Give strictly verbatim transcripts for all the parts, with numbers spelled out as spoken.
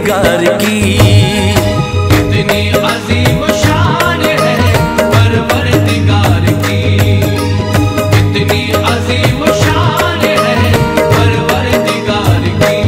परवरदिगार की। कितनी अजीम शान है परवरदिगार की, कितनी अजीम शान है परवरदिगार की।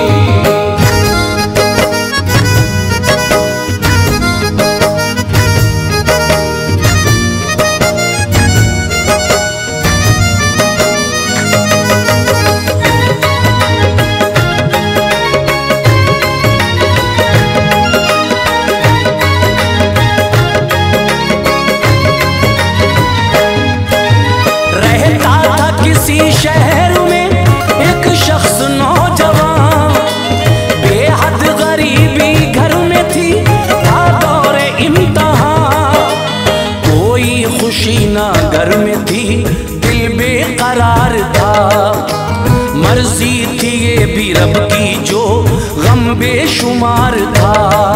शहर में एक शख्स नौजवान, बेहद गरीबी घर में थी, था दौरे इम्तिहान। कोई खुशी ना घर में थी, दिल बेकरार था। मर्जी थी ये भी रब की जो गम बेशुमार था।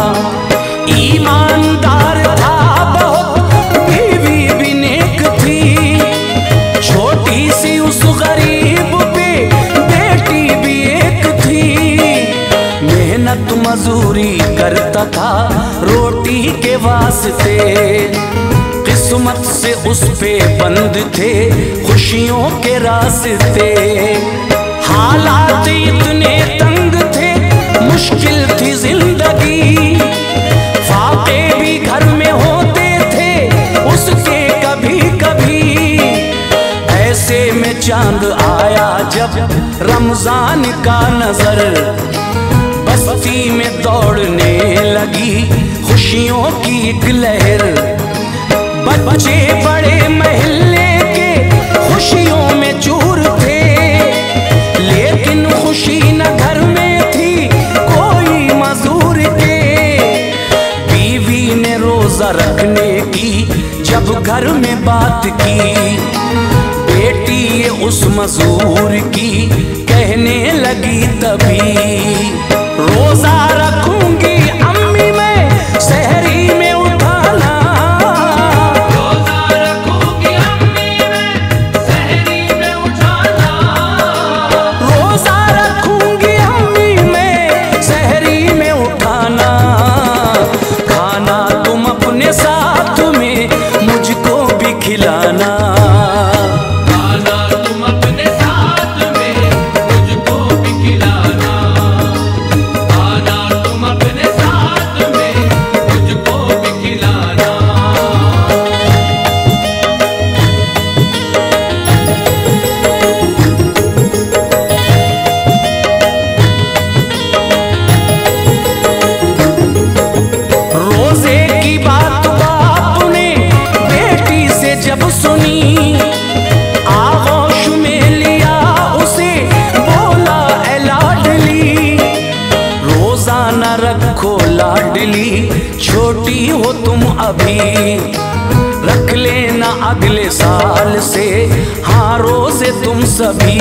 ईमानदार था बहुत, बीवी भी नेक थी, छोटी सी उस गरीब पे बेटी भी एक थी। मेहनत मजूरी करता था रोटी के वास्ते, किस्मत से उस पे बंद थे खुशियों के रास्ते। हालात इतने तंग थे, मुश्किल थी जिंदगी, फाके भी घर में होते थे उसके कभी कभी। ऐसे में चांद आया जब रमजान का नजर, बस्ती में दौड़ने लगी खुशियों की एक लहर। बच्चे बड़े महल्ले के खुशियों में चूर थे, लेकिन खुशी न घर में थी कोई मजदूर के। बीवी ने रोजा रखने की जब घर में बात की, बेटी ये उस मजदूर की कहने लगी तभी। रोजा रखूंगी अम्मी मैं सहरी में उठाना, रोजा रखूंगी अम्मी मैं सहरी में उठाना, रोजा रखूंगी अम्मी मैं सहरी में उठाना। खाना तुम अपने साथ में मुझको भी खिलाना, आगोश में लिया उसे बोला ए लाडली, रोजा न रखो लाडली छोटी हो तुम अभी, रख लेना अगले साल से हाँ रोजे तुम सभी।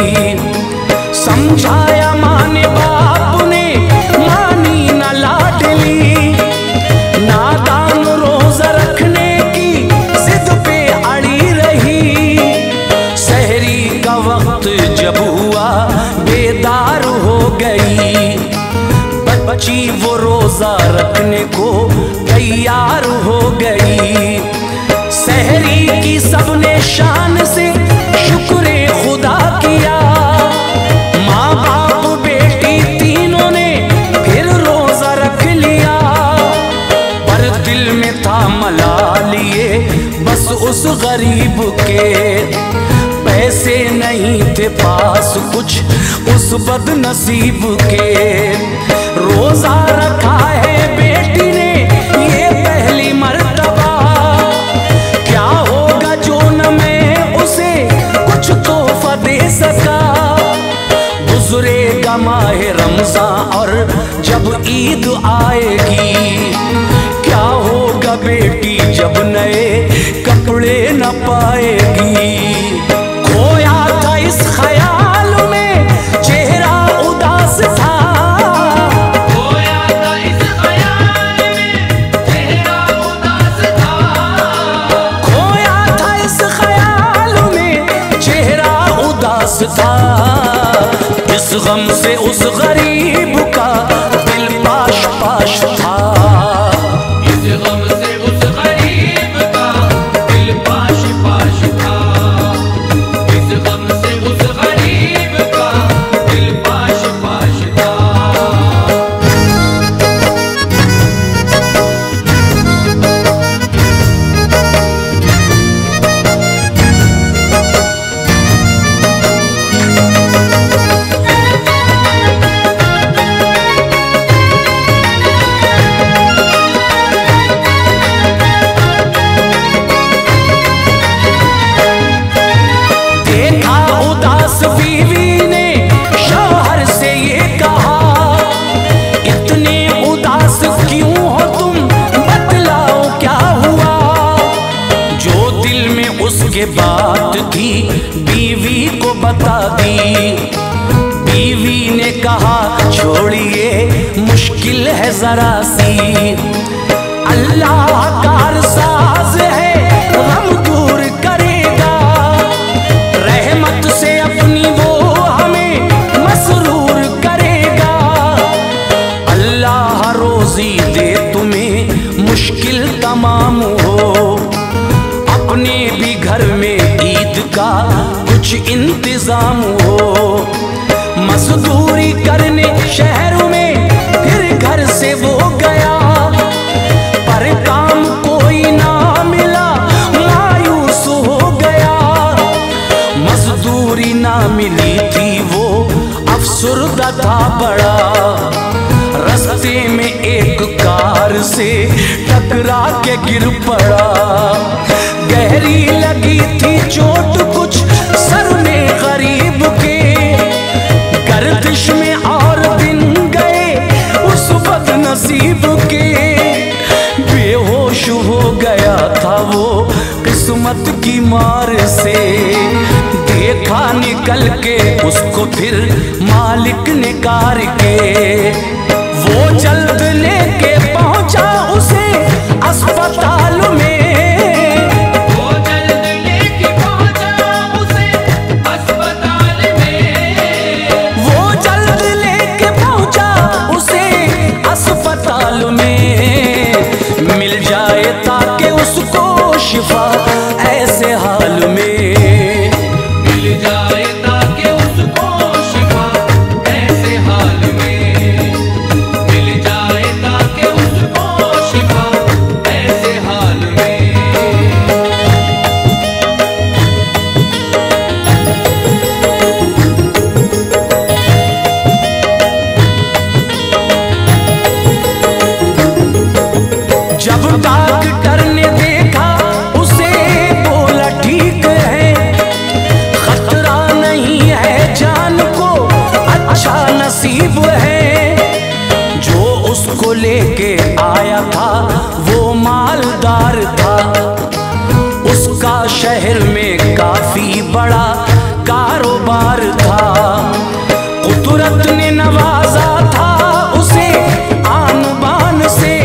समझाया माने बाप ने मानी न लाडली, नादान रोजा रखने की जिद पे अड़ी रही। सहरी का वक्त जब हुआ बेदार हो गई, बच्ची वो रोजा रखने को तैयार हो गई। सहरी की सबने शान से शुक्र खुदा किया, माँ बाप बेटी तीनों ने फिर रोजा रख लिया। पर दिल में था मला लिए बस उस गरीब के, पैसे नहीं थे पास कुछ उस बदनसीब के। रोजा रखा है बेटी ने ये पहली मर्तबा, क्या होगा जो न मैं उसे कुछ तोहफा दे सका। गुजरेगा माह रमजान और जब ईद आएगी, क्या होगा बेटी जब नए कपड़े न पाएगी। खोया था इस ख्याल में चेहरा उदास था, खोया था इस ख्याल में चेहरा उदास था, खोया था इस ख्याल में चेहरा उदास था। इस गम से उस गरीब का दिल पाश मुश्किल है जरा सी। अल्लाह कार साज है, गम दूर करेगा, रहमत से अपनी वो हमें मसरूर करेगा। अल्लाह रोजी दे तुम्हें मुश्किल तमाम हो, अपने भी घर में ईद का कुछ इंतजाम हो। मजदूरी करने शहरों में फिर घर से वो गया, पर काम कोई ना मिला, मायूस हो गया। मजदूरी ना मिली थी वो अफसुर्दा था बड़ा, रास्ते में एक कार से टकरा के गिर पड़ा। गहरी लगी थी चोट कुछ सर में गरीब के, गर्दिश में और दिन गए उस बदनसीब के। बेहोश हो गया था वो किस्मत की मार से, देखा निकल के उसको फिर मालिक ने कार के। वो जल्द लेके पहुंचा उसे अस्पताल में, वो जल्द लेके पहुंचा उसे अस्पताल में, वो जल्द लेके पहुंचा उसे अस्पताल में। मिल जाए ताकि उसको शिफा ऐसे हाल में, मिल जाए ताकि उसको शिफा ऐसे हाल में, मिल जाए ताकि उसको शिफा ऐसे हाल में। जब डॉक्टर ने देखा उसे बोला ठीक है, खतरा नहीं है जान को, अच्छा नसीब है। जो उसको लेके आया था वो मालदार था, उसका शहर में काफी बड़ा कारोबार था। कुदरत ने नवाजा था उसे आन बान से,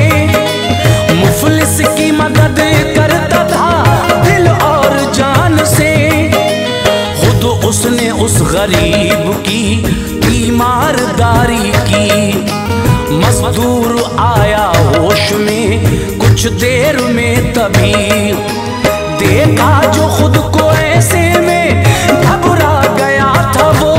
मुफलिस की मदद करता था दिल और जान से। खुद उसने उस गरीब की बीमारदारी की, मजदूर आया होश में कुछ देर में तभी, देखा जो खुद को ऐसे में घबरा गया था वो।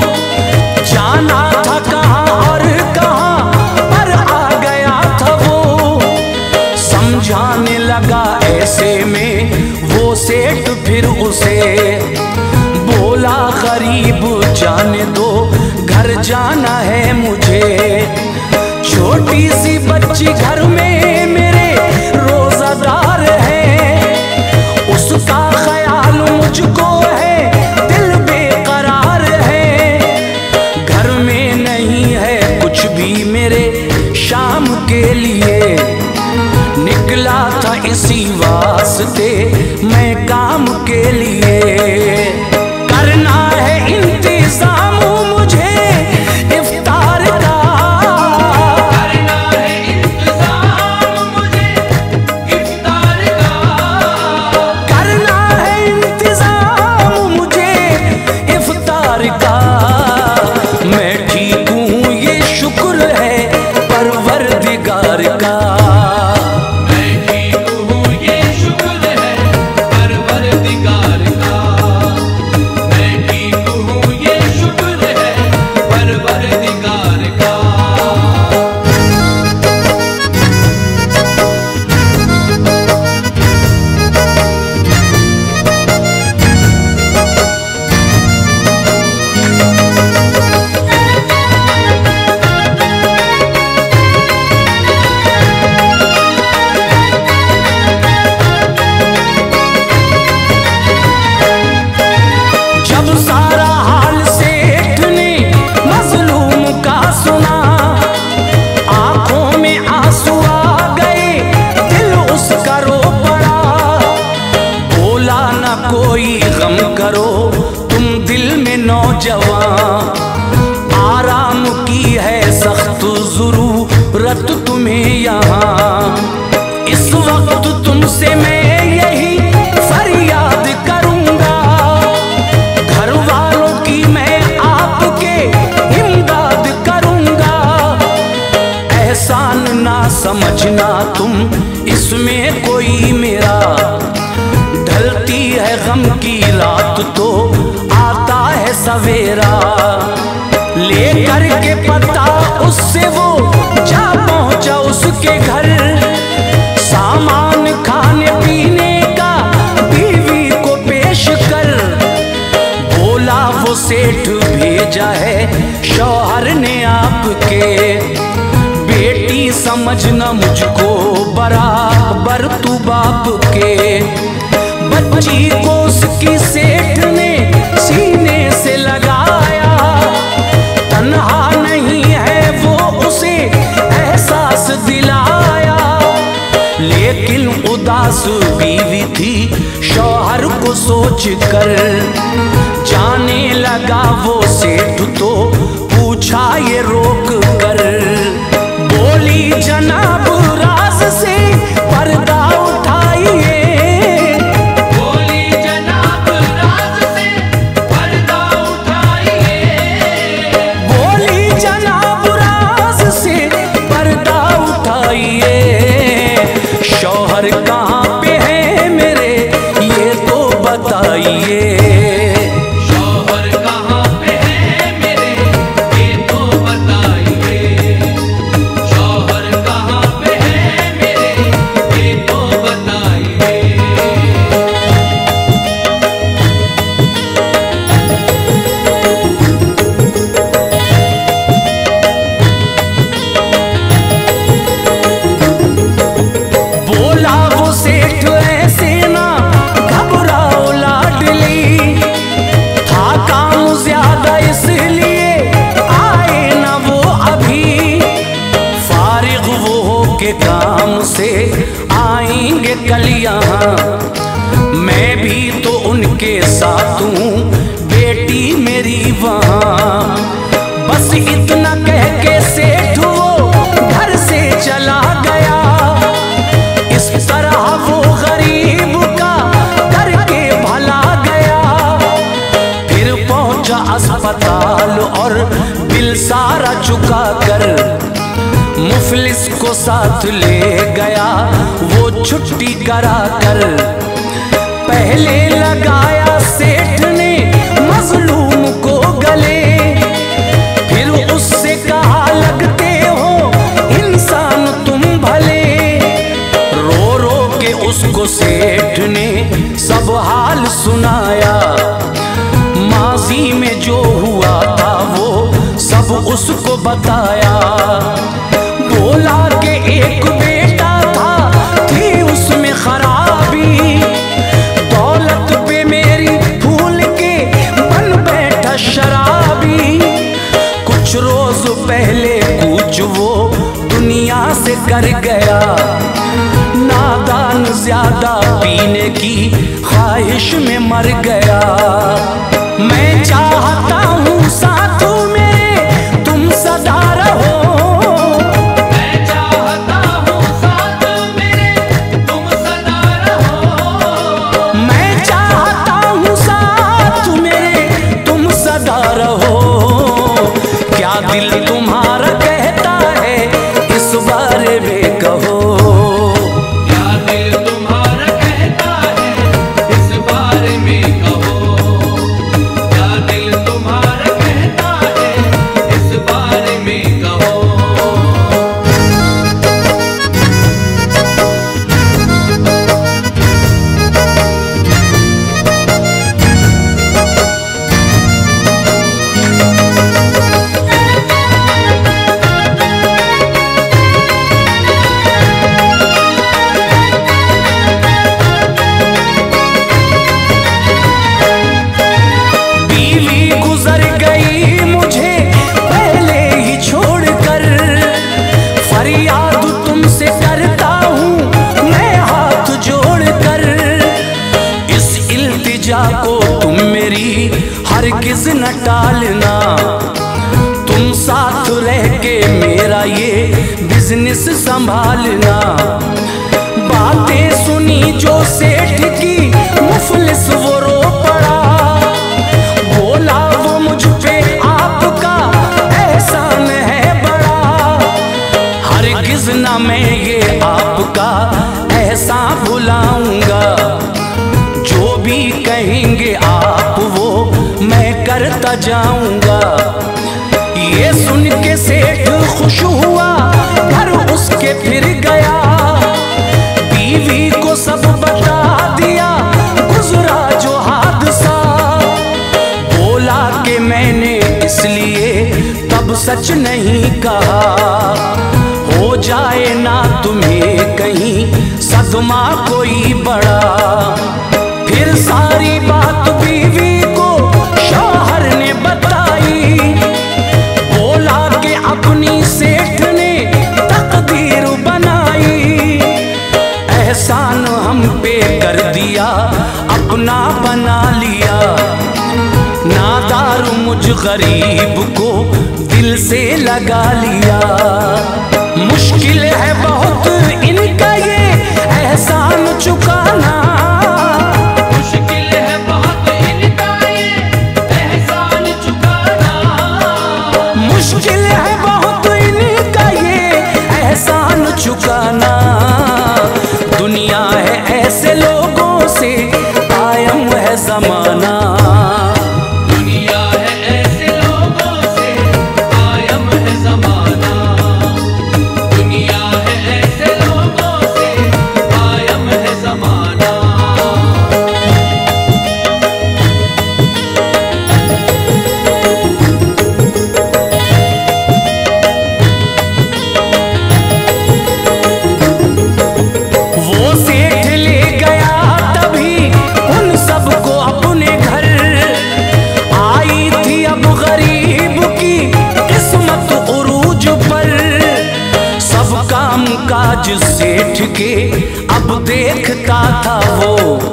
जाना था कहाँ और कहाँ पर आ गया था वो, समझाने लगा ऐसे में वो सेठ फिर उसे। बोला गरीब जाने दो घर जाना है मुझे, छोटी सी बच्ची घर में मेरे रोजादार है, उसका ख्याल मुझको है दिल बेकरार है। घर में नहीं है कुछ भी मेरे शाम के लिए, निकला था इसी वास्ते मैं काम के लिए। करना है इंतजाम मुझे इफ्तार का, करना है इंतजाम मुझे इफ्तार का, करना है इंतजाम मुझे इफ्तार का। मैं ठीक हूँ ये शुक्र है परवरदिगार का, मैं ठीक हूँ ये शुक्र है परवरदिगार का, मैं ठीक हूँ ये शुक्र है परवरदिगार का। समझना तुम इसमें कोई मेरा। ढलती है गम की रात तो आता है सवेरा। लेकर के पता उससे वो जा पहुंचा उसके घर। सामान खाने पीने का बीवी को पेश कर। बोला वो सेठ भेजा है शौहर ने आपके। बेटी समझना मुझको बराबर तू बाप के। बच्ची को उसकी सेठ ने सीने से लगाया। तन्हा नहीं है वो उसे एहसास दिलाया। लेकिन उदास बीवी थी शौहर को सोच कर। जाने लगा वो सेठ तो पूछा ये रोक कर। बोली जनाब राज से पर्दा उठाइए। बोली जनाब राज से पर्दा उठाइए। बोली जनाब राज से पर्दा उठाइए। शौहर कहाँ पे है मेरे ये तो बताइए। शौहर कहाँ पे है मेरे ये तो बताइए। शौहर कहाँ पे है मेरे ये तो बताइए। बोला वो सेठ ऐसे ना घबराओ लाडली। था काम ज्यादा इसलिए आए ना वो अभी। फारिग वो हो के काम से आएंगे कल यहाँ। मैं भी तो उनके साथ हूँ बेटी मेरी वहाँ। बस इतना कह के सेठ वो घर से चला गया। इस तरह वो गरीब का करके भला गया। फिर पहुंचा अस्पताल और बिल सारा चुका कर। मुफलिस को साथ ले गया वो छुट्टी करा कर। पहले लगाया सेठ ने मजलूम को गले। फिर उससे कहा लगते हो इंसान तुम भले। रो रो के उसको सेठ ने सब हाल सुनाया। माजी में जो हुआ था वो सब उसको बताया। बोला कि एक बेटा था थी उसमें खराबी। दौलत पे मेरी फूल के बन बैठा शराबी। कुछ रोज पहले कुछ वो दुनिया से कर गया। नादान ज्यादा पीने की ख्वाहिश में मर गया। मैं चाहता हूँ साथ मेरे तुम सदा रहो। मैं चाहता हूँ साथ मेरे तुम सदा रहो। मैं चाहता हूँ साथ मेरे तुम सदा रहो। क्या दिल तुम्हारा कहता है इस बारे में कहो। क्या दिल तुम्हारा कहता है इस बारे में कहो। क्या दिल तुम्हारा कहता है इस बारे में कहो। बीवी गुजर गई मुझे पहले ही छोड़कर। फरियाद तुमसे करता हूँ मैं हाथ जोड़कर। इस इल्तिजा को तुम मेरी हरगिज न टालना। तुम साथ रह के मेरा ये बिजनेस संभालना। बातें सुनी जो सेठ की मुफलिस वो रो पड़ा। बोला वो मुझ पे आपका एहसान है बड़ा। हरगिज हरगिज न मैं ये आपका एहसान भुलाऊंगा। जो भी कहेंगे आप वो मैं करता जाऊंगा। ये सुन के सेठ खुश हुआ, घर उसके फिर गया। बीवी को सब बता दिया गुजरा जो हादसा। बोला कि मैंने इसलिए तब सच नहीं कहा, हो जाए ना तुम्हें कहीं सदमा कोई बड़ा। फिर सारी बात बीवी को शौहर ने बताई। बोला कि अपनी सेठ ने तकदीर बनाई। एहसान हम पे कर दिया, अपना बना लिया। नादार मुझ गरीब को दिल से लगा लिया। मुश्किल है बहुत इनका ये एहसान चुकाना। मुश्किल है बहुत इनका ये एहसान चुकाना। मुश्किल है बहुत इनका ये एहसान चुकाना। दुनिया है ऐसे लोगों से कायम है जमाना। दुनिया है ऐसे लोगों से कायम है जमाना। दुनिया है ऐसे लोगों से कायम है जमाना। वो सेठ ले गया तभी उन सबको अपने घर। आई थी अब गरीब की किस्मत उरूज पर। सब काम काज सेठ के अब देखता था वो।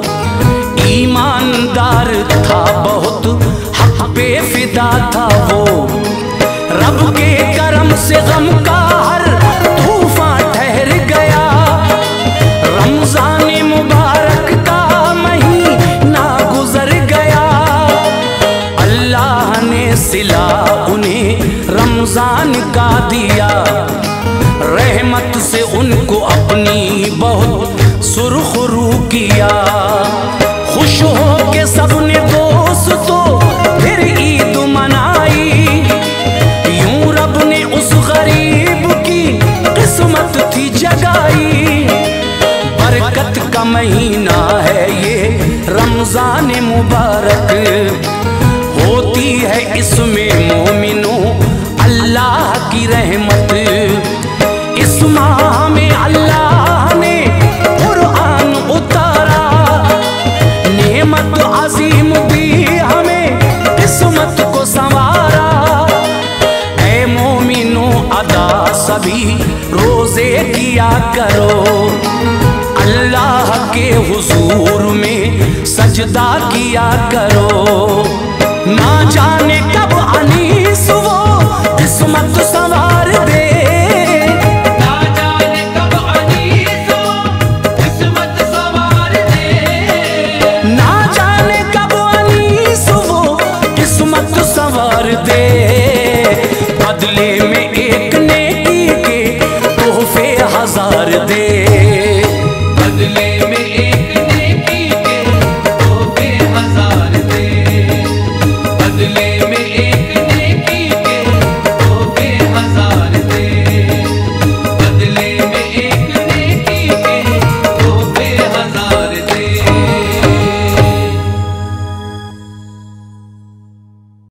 ईमानदार था बहुत, हक पे फिदा था वो। रब के करम से गम का हर तूफान ठहर गया। रमजान मुबारक का महीना गुजर गया। अल्लाह ने सिला उन्हें रमजान का दिया। रहमत से उनको अपनी बहुत सुरखरू किया। खुश हो के सबने दोस्तों फिर ईद मनाई। यूं रब ने उस गरीब की किस्मत थी जगाई। बरकत का महीना है ये रमजान मुबारक। होती है इसमें मोमिनों अल्लाह की रहमत। इस माह में अल्लाह ने कुरान उतारा। नेमत अजीम दी हमें किस्मत को संवारा। ऐ मोमिनों अदा सभी रोजे किया करो। अल्लाह के हुजूर में सजदा किया करो। ना जाने कब अनीस वो किस्मत संवार दे। ना जाने कब अनीस वो किस्मत संवार दे। ना जाने कब अनीस वो किस्मत संवार दे।